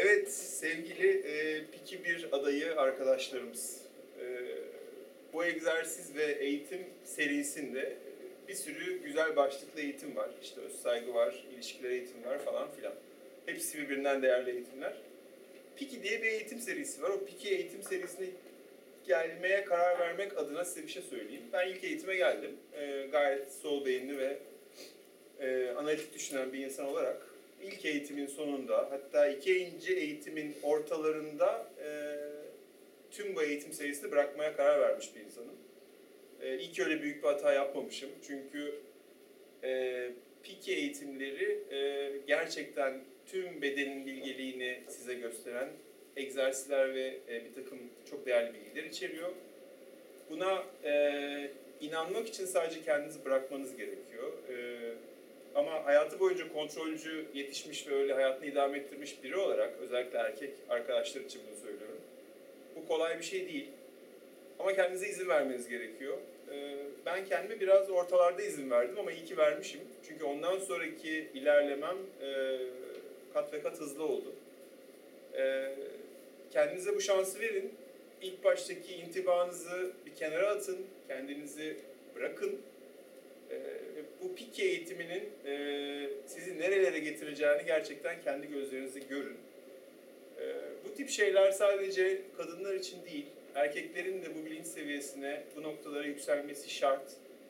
Evet, sevgili Piki 1 adayı arkadaşlarımız. Bu egzersiz ve eğitim serisinde bir sürü güzel başlıklı eğitim var. İşte özsaygı var, ilişkiler eğitimi var falan filan. Hepsi birbirinden değerli eğitimler. Piki diye bir eğitim serisi var. O Piki eğitim serisine gelmeye karar vermek adına size bir şey söyleyeyim. Ben ilk eğitime geldim. Gayet sol beyinli ve analitik düşünen bir insan olarak ilk eğitimin sonunda, hatta ikinci eğitimin ortalarında tüm bu eğitim serisini bırakmaya karar vermiş bir insanım. İyi ki öyle büyük bir hata yapmamışım. Çünkü Piki eğitimleri gerçekten tüm bedenin bilgeliğini size gösteren egzersizler ve bir takım çok değerli bilgiler içeriyor. Buna inanmak için sadece kendinizi bırakmanız gerekiyor. Ama hayatı boyunca kontrolcü yetişmiş ve öyle hayatını idame ettirmiş biri olarak, özellikle erkek arkadaşlar için bunu söylüyorum. Bu kolay bir şey değil. Ama kendinize izin vermeniz gerekiyor. Ben kendime biraz ortalarda izin verdim ama iyi ki vermişim. Çünkü ondan sonraki ilerlemem kat ve kat hızlı oldu. Kendinize bu şansı verin. İlk baştaki intibanızı bir kenara atın. Kendinizi bırakın. Bu Piki eğitiminin sizi nerelere getireceğini gerçekten kendi gözlerinizle görün. Bu tip şeyler sadece kadınlar için değil, erkeklerin de bu bilinç seviyesine, bu noktalara yükselmesi şart.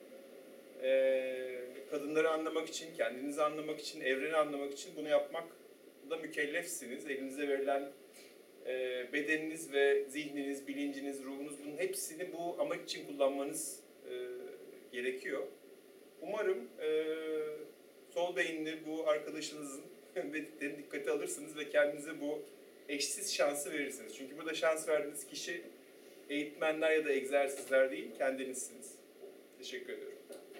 Kadınları anlamak için, kendinizi anlamak için, evreni anlamak için bunu yapmakla mükellefsiniz. Elinize verilen bedeniniz ve zihniniz, bilinciniz, ruhunuz, bunun hepsini bu amaç için kullanmanız gerekiyor. Umarım sol beyinli bu arkadaşınızın dediklerini dikkate alırsınız ve kendinize bu eşsiz şansı verirsiniz. Çünkü burada şans verdiğiniz kişi eğitmenler ya da egzersizler değil, kendinizsiniz. Teşekkür ediyorum.